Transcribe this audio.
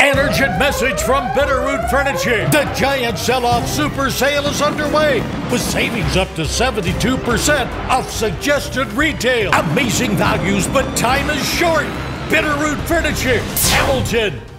Urgent message from Bitterroot Furniture. The giant sell-off super sale is underway with savings up to 72% off suggested retail. Amazing values, but time is short. Bitterroot Furniture, Hamilton.